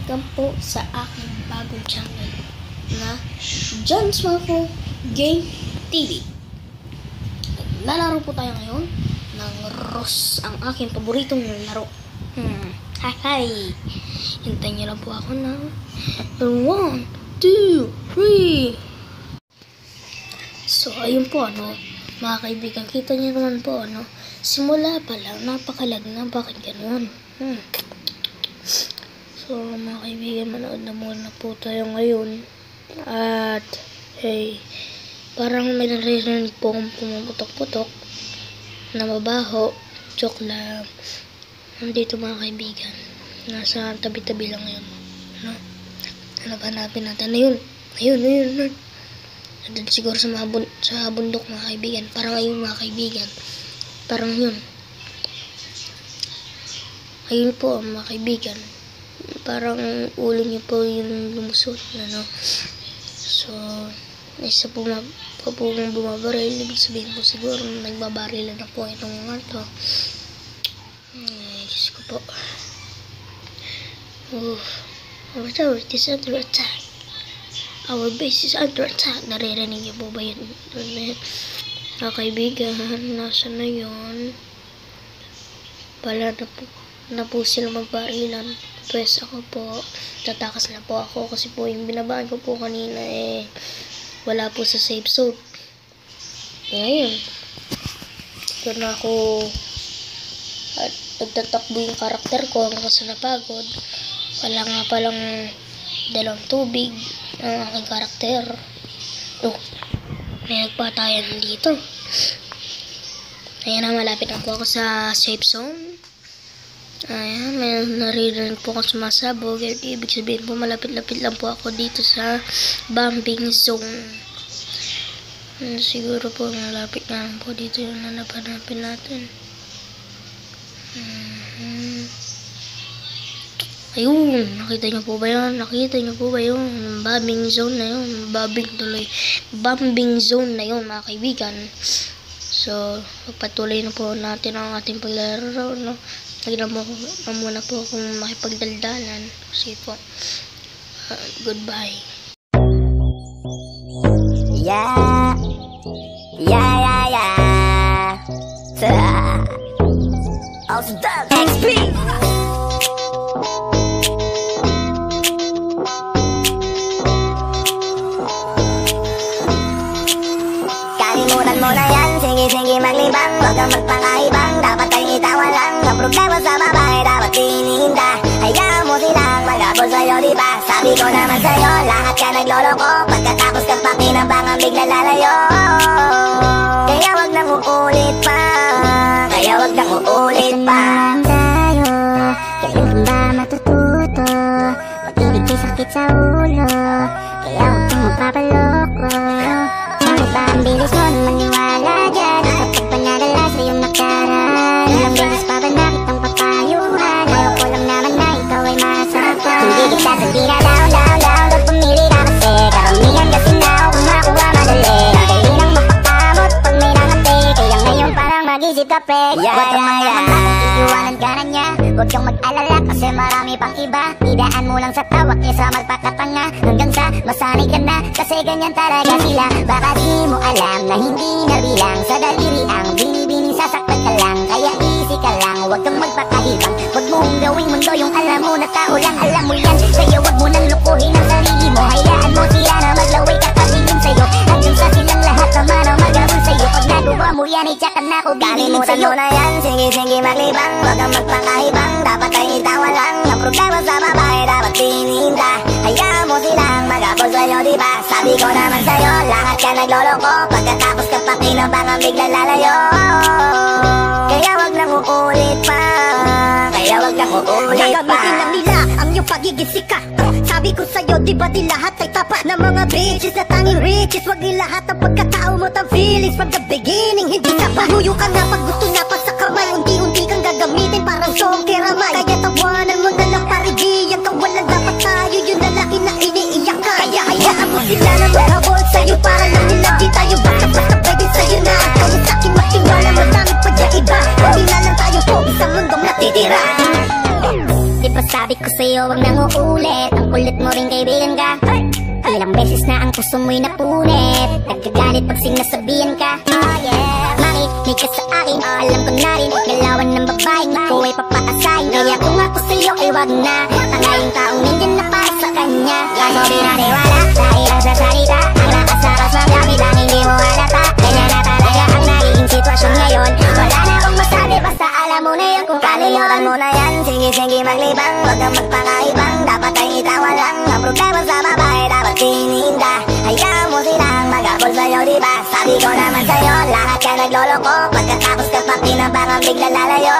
welcome po sa aking bagong channel na John's Mako Game TV. Lalaro po tayo ngayon ng Ross, ang aking paboritong laro. Hi! Hintayin nyo lang po ako ng 1, 2, 3. So, ayun po, mga kaibigan, kita nyo naman po, simula pa lang, napakalag na, bakit ganun? So, mga kaibigan, manood na muna po tayo ngayon. At, hey, parang may naririnig po akong pumuputok-putok na mabaho. Joke lang. Nandito mga kaibigan. Nasa tabi-tabi lang yun. Ano ba hanapin natin? Ayun. Nandun siguro sa sa bundok mga kaibigan. Parang ayun mga kaibigan. Parang yun. Ayun po mga kaibigan. Parang ulo niyo po yung lumusot. So, isa po bumabaril. Ibig sabihin po siguro nagbabaril na po itong mga to. Diyos ko po. Our tower is under attack. Our base is under attack. Naririnig niyo po ba yun? Mga kaibigan, nasa na yun? Pala na po sila magbarilan. Pwes ako po, tatakas na po ako kasi po yung binabaan ko po kanina wala po sa safe zone. Ngayon, ito na ako at nagtatakbo yung karakter ko hanggang sa napagod. Wala nga palang dalawang tubig ang aking karakter. May nagpatayan dito. Ayan na, malapit na po ako sa safe zone. Ayan, may naririnig po ako sumasabog. Ibig sabihin po, malapit-lapit lang po ako dito sa bombing zone. Siguro po, malapit na lang po dito yung nanapanapin natin. Ayun, nakita niyo po ba yun? Bombing zone na yun. Bombing zone na yun, mga kaibigan. So, pagpatuloy na po natin ang ating paglaro, Lagyan mo muna po akong makipagdaldalan. Sige po. Goodbye. Yeah. Awesome dog. XP. Kalimutan mo na yan. Sige maglibang. Huwag kang magpakaibang. Dapat ay itawa lang. Ang problema sa babae dapat iniinda. Hayaan mo silang magabol sa'yo, diba? Sabi ko naman sa'yo, lahat ka nagloloko. Pagkatapos kang pakinabang bigla lalayo. Kaya wag nang uulit pa. Tayo, kailan ka ba matututo? Pag-ibig may sakit sa ulo. Kaya wag kang magpapaloko. Bakit ba ang bilis mo na maniwala dyan? Kapag panadala sa iyong nakaraan, ilang beses pa ba nakitang papayuhan? Ayoko lang naman na ikaw ay masaktan. Hindi kita sandira, down Doon pumili ka kasi karamihan kasi na kung makuha madali. Dali nang mapakamot pag may nangati. Kaya ngayon parang mag-isip ka pe. Huwag kang mangamang iiwanan ka na niya. Huwag kang mag-alala kasi marami pang iba. Idaan mo lang sa tawak niya sa magpakatanga. Hanggang sa masanay ka na kasi ganyan talaga sila. Baka di mo alam na hindi na bilang sa daliri ang binibining sasaktan ka lang. Kaya easy ka lang, huwag kang magpakahibang. Huwag mong gawing mundo yung alam mo na tao lang alam mo yan. Kaya huwag mo nang lukuhin ang sarili mo. Hayaan mo sila na maglaway kapatingin sa'yo. Hanggang sa silang lahat naman ang magabon sa'yo. Pag nagawa mo yan, itsakan na ako bibigin sa'yo. Kalimutan mo na yan, sige maglibang. Huwag kang magpakahibang, dapat ay itawa lang. Ang problema sa babae dapat iniinda. Hayaan mo silang magabol sa'yo, diba? Sabi ko naman sa'yo, lahat ka nagloloko. Pagkatapos ka pakinabang bigla lalayo. Kaya wag nang uulit pa. Gagamitin lang nila ang iyong pagiging sikat. Sabi ko sa'yo, di ba di lahat ay tapat na mga bitches na tanging riches. Wag di lahat ang pagkatao mo tang feelings. From the beginning, hindi sapat. Huyo ka na pag gusto na pa sa kamay. Unti-unti kang gagamitin parang siyong kiramay. Kaya tawanan mo na lang parigiyan ka. Walang dapat tayo, yun na laki na iniiyak ka. Kaya hayaan mo sila na maghabol sa'yo. Para lang nila di tayo basta-basta pwede sa'yo na. Kaya sa'kin magtiwala, madami pa dyan iba. Hindi na lang tayo po isang mundong natitira. Di ba sabi ko sa'yo sa'yo, wag nang uulit. Ang kulit mo rin, kaibigan ka. Ilang beses na ang puso mo'y napunit. Nagkagalit pag sinasabihan ka. Oh yeah, makinig ka sa akin. Alam ko na rin, galawan ng babaeng ikaw ay papaasahin. Kaya kung ako sa'yo ay wag na. Tangayong taong nandyan na para sa kanya. Kaso di naniwala, dahil lang sa salita. Ang lakas magamit lang hindi mo halata. Kanya na talaga ang nagiging sitwasyon ngayon. Wala na akong masabi, basta alam mo na yan. Kung kalimutan mo na yan, sige maglibang. Wag kang magpakaibang, dapat ay itawa lang. Ang problema sa babae, dapat tininda. Hayaan mo silang mag-abol sa'yo, diba? Sabi ko naman sa'yo, lahat ka nagloloko. Pagkatapos ka pa pinabangang bigla lalayo.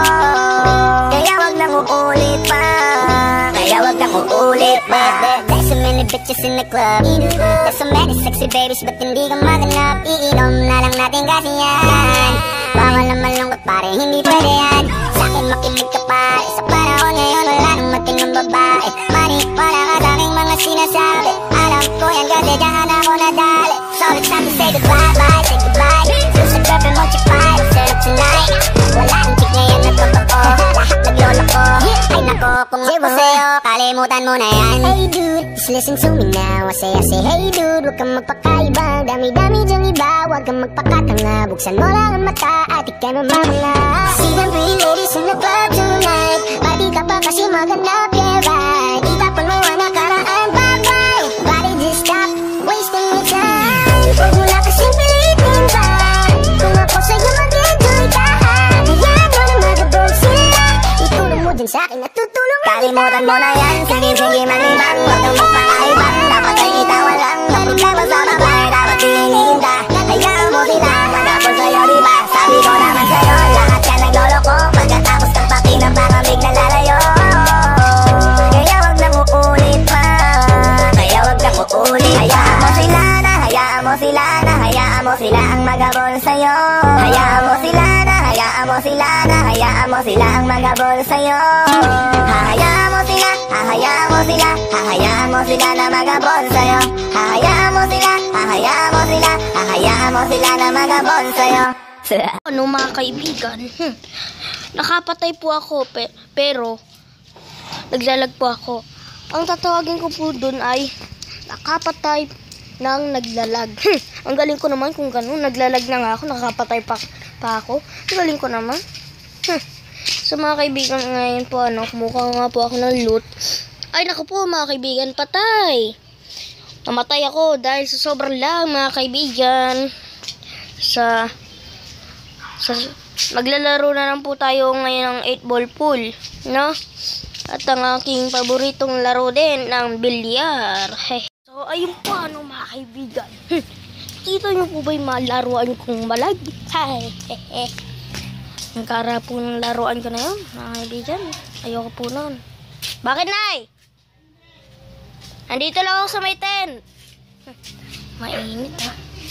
Kaya wag nang uulit pa. Kaya wag nang uulit pa. There's so many bitches in the club. There's so many sexy babies, ba't hindi ka maganap? Iinom na lang natin kasi yan. Bawal na malungkot pare, hindi pwede yan. Sa'kin makinig ka pare, sa panahon ngayon wala nang matinong babae. Maniwala ka sa aking mga sinasabi. Alam ko yan kasi dyan ako nadali. So it's time to say goodbye, bye, say goodbye. Doon sa girlfriend mo, chick bye, set up tonight. Wala nang chick ngayon na totoo. Lahat naglolo ko, ay nako. Kung ako sa'yo, kalimutan mo na yan. Hey dude, just listen to me now. I say hey dude, huwag kang magpakaibang. Dami-dami dyang iba, huwag kang magpakatanga. Buksan mo lang ang mata at ikay mamamala. See them pretty ladies in the club tonight. Pati ka pa kasi maganda, yeah right. Itapon mo ang nakaraan, bye-bye. Body just stop wasting your time. Huwag mo na kasing pilitin pa. Kung ako sa'yo mag-enjoy ka, hayaan mo na mag-abog sila. Itulong mo dyan sa'kin at tutulong na. Kalimutan mo na yan, sige maglibang. Wag kang magpakaibang, dapat ay itawa lang. Ang problema sa babae, dapat tininda. Hayaan mo silang mag-abol sa'yo, diba? Sabi ko naman sa'yo, lahat ka nagloloko. Pagkatapos kang pakinabang, bigla lalayo. Kaya wag nang uulit pa. Kaya wag nang uulit. Hayaan mo sila na, hayaan mo sila na. Hayaan mo sila ang mag-abol sa'yo. Hayaan mo sila na, hayaan mo sila na. Hayaan mo sila ang mag-abol sa'yo. Hahayaan mo sila, hahayaan mo sila. Hahayaan mo sila na mag-abol sa'yo. Hahayaan mo sila, hahayaan mo sila. Hahayaan mo sila na mag-abol sa'yo. Ano mga kaibigan, nakapatay po ako pero naglalag po ako. Ang tatawagin ko po dun ay nakapatay ng naglalag. Ang galing ko naman kung ganun, naglalag na nga ako, nakapatay pa ako. Ang galing ko naman. So mga kaibigan, ngayon po kumuha nga po ako ng loot. Ay naku po mga kaibigan, patay. Namatay ako dahil sa sobrang lang mga kaibigan. Maglalaro na lang po tayo ngayon ng 8-ball pool, no? At ang aking paboritong laro din ng bilyar. So ayun po mga kaibigan. Kita niyo po ba yung mga laruan kong malag? Ang kara po ng laruan ko na yun, mga kaibigan. Ayoko po nun. Bakit, Nay? Andito lang ako sa may tent. Mainit, ha?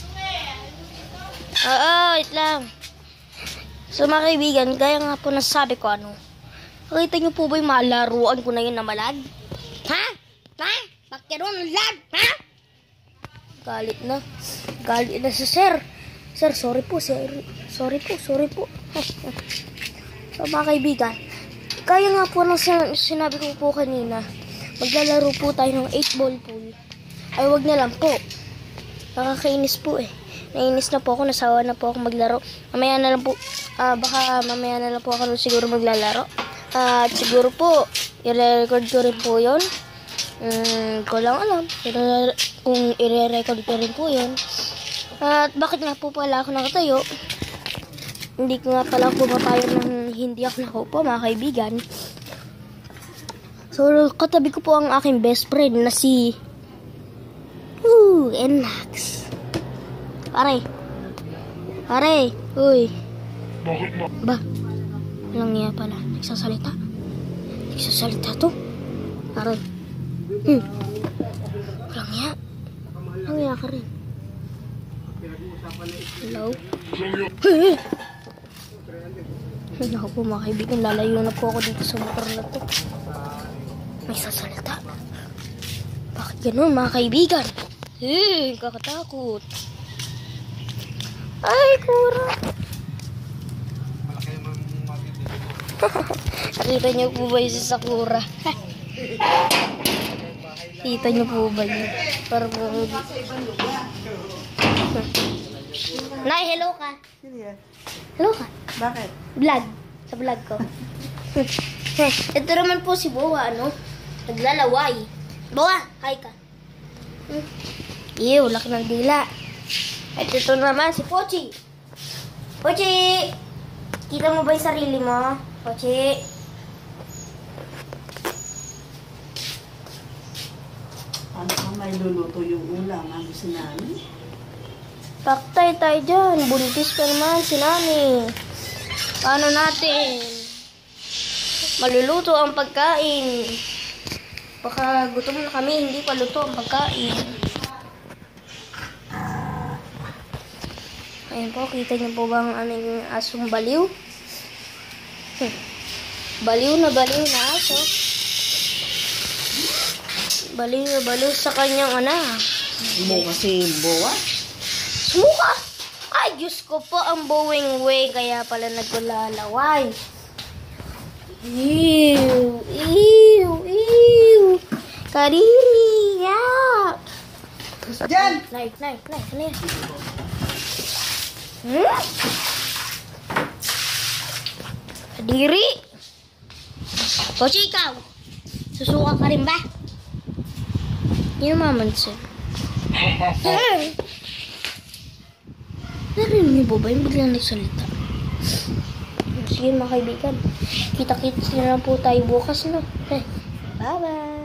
Oo, wait lang. So mga kaibigan, gaya nga po nasabi ko nakita niyo po ba yung mga laruan ko na yun na malag? Ha? Bakit yun lag? Ha? Galit na si sir. Sir, sorry po. Sorry po. So mga kaibigan, gaya nga po ng sinabi ko po kanina, maglalaro po tayo ng 8-ball pool. Ay wag na lang po. Nakakainis po Nainis na po ako, nasawa na po ako maglaro. Mamaya na lang po, baka mamaya na lang po ako siguro maglalaro. At siguro po, i-record ko rin po yun. Ko lang alam kung i-record ko rin po yun. At bakit nga po pala ako nakatayo? Hindi ko nga pala pumapayo ng hindi ako nakaupo, mga kaibigan. So, katabi ko po ang aking best friend na si Enlax. Pare, uy. Bakit na? Ba, walang niya pala. Nagsasalita to. Pare. Walang niya. Walang niya ka rin. Hello? Naku po mga kaibigan, lalayo na po ako dito sa motor na to. May sasalita. Bakit ganun mga kaibigan? Kakatakot. Ay, kura. Nakita niyo po ba yung si Sakura? Kita niyo po ba yun? Parang Nay, hello ka. Hello ka. Bakit? Vlog. Sa vlog ko. Ito naman po si Boa, ano? Naglalaway. Boa, hi ka. Ew, laki ng dila. At ito naman si Pochi. Pochi! Kita mo ba yung sarili mo? Pochi? Ano ka may luluto yung ulam? Ano si Nani? Paktay tayo dyan. Buntis pa naman si Nani. Paano natin? Maluluto ang pagkain. Baka gutom na kami, hindi pa luto ang pagkain. Ayan po, kita niyo po ba ang aming asong baliw? Baliw na aso. Baliw na baliw sa kanyang anak. Mo kasi Boa? Sumuka! Ay, Diyos ko po, ang Boeing way, kaya pala nagkulalaway. Ew! Ew! Ew! Kariri! Yak! Diyan! Nay, ano yan? Kadiri! Pochi, ikaw! Susuka ka rin ba? Hindi mamansin. Narinig niyo po ba yung biglang nagsalita? Sige mga kaibigan, kita-kits na lang po tayo bukas, no? Bye-bye!